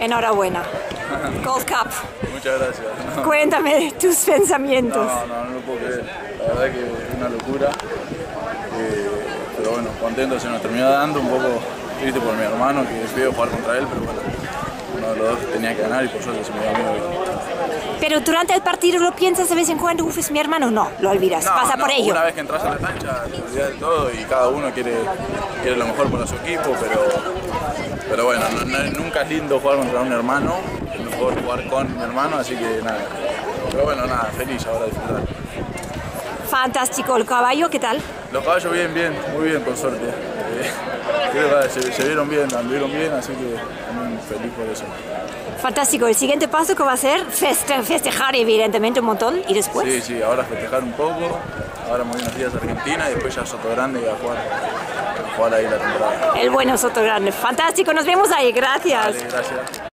Enhorabuena. Gold Cup. Muchas gracias. No. Cuéntame tus pensamientos. No lo puedo creer. La verdad que es una locura. Pero bueno, contento, se nos terminó dando, un poco triste por mi hermano, que es feo jugar contra él, pero bueno, uno de los dos tenía que ganar y por suerte se me dio a mí hoy. Pero durante el partido lo piensas de vez en cuando, es mi hermano, no, lo olvidas, pasa por ello. Una vez que entras a la cancha te olvidas de todo y cada uno quiere lo mejor para su equipo, pero bueno, nunca es lindo jugar contra un hermano, es mejor jugar con mi hermano, así que nada. Pero bueno, nada, feliz ahora de disfrutar. Fantástico, ¿el caballo qué tal? Los caballos bien, muy bien, por suerte. Creo que se vieron bien, anduvieron bien, así que también feliz por eso. Fantástico, el siguiente paso que va a ser festejar evidentemente un montón y después. Sí, ahora festejar un poco, ahora muy unos días a Argentina y después ya a Sotogrande y a jugar ahí la temporada. El bueno Sotogrande, fantástico, nos vemos ahí, gracias. Vale, gracias.